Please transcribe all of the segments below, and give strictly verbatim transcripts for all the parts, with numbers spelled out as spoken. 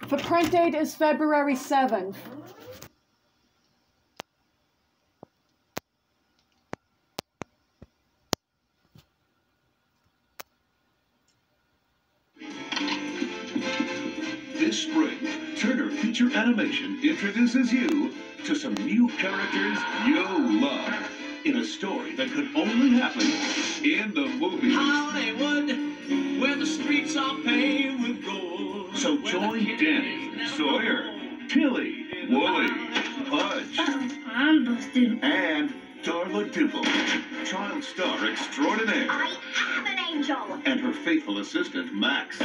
For print date is February seventh. This spring, Turner Feature Animation introduces you to some new characters you'll love in a story that could only happen in the movies. Hollywood, where the streets are paved with gold. So join Danny, Sawyer, Tilly, Wooly, Pudge, I'm busted. and Darla Dimple, child star extraordinaire, I am an angel. and her faithful assistant, Max.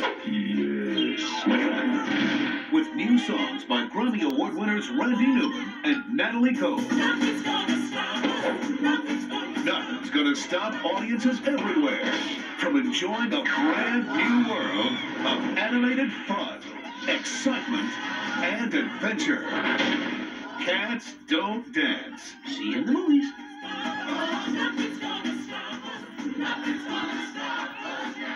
With new songs by Grammy Award winners Randy Newman and Natalie Cole. Nothing's gonna stop us. Nothing's gonna Nothing's gonna stop audiences everywhere from enjoying a brand new world of animated fun, excitement, and adventure. Cats Don't Dance. See you in the movies. Nothing's gonna stop us. Nothing's gonna stop us now.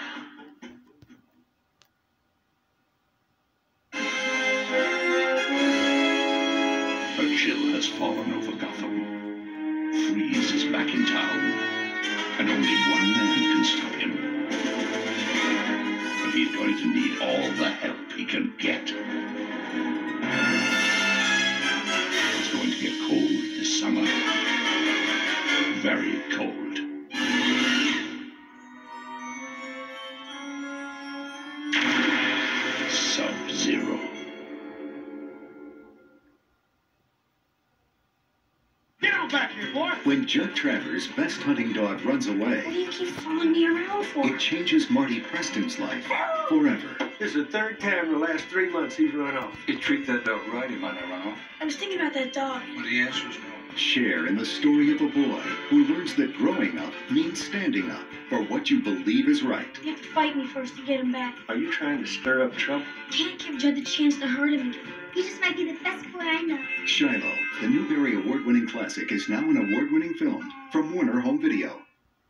A chill has fallen over Gotham. Freeze is back in town, and only one man can stop him. But he's going to need all the help he can get. It's going to get cold this summer. Very cold. Sub-Zero. Get out back here, boy! When Judd Travers' best hunting dog runs What away, do you keep following me around for? it changes Marty Preston's life forever. This is the third time in the last three months he's run off. You treat that dog right, he might not run off. I was thinking about that dog. But the answer's no. Share in the story of a boy who learns that growing up means standing up for what you believe is right. You have to fight me first to get him back. Are you trying to stir up trouble? Can't give Judd the chance to hurt him again. He just might be the best boy I know. Shiloh, the Newbery Award-winning classic, is now an award-winning film from Warner Home Video.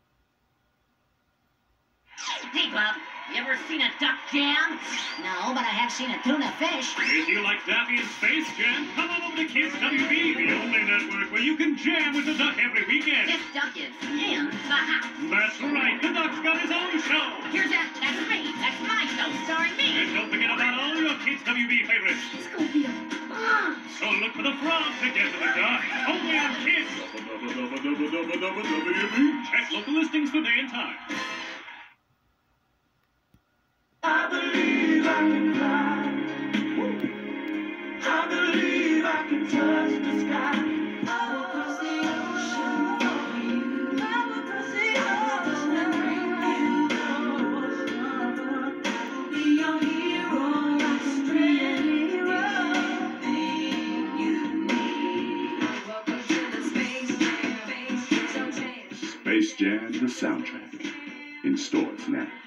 Hey, Bob, you ever seen a duck jam? No, but I have seen a tuna fish. If you like Daffy and Space Jam, come on over to Kids W B, the only network where you can jam with the duck every weekend. This duck is in the house. That's right, the duck's got his own show. Here's that. That's me. That's my show, starring me. And don't forget about all your Kids W B favorites. It's gonna be a bomb. So look for the frog to get to the duck. Only on Kids. Check local listings for day and time. I believe I can fly. I believe I can touch the sky. I will cross the ocean for you. I will cross the ocean and bring you close. I will be your hero, like a straight hero. Anything you need. Welcome to the Space Jam. Space Jam. Space Jam, the soundtrack. In stores now.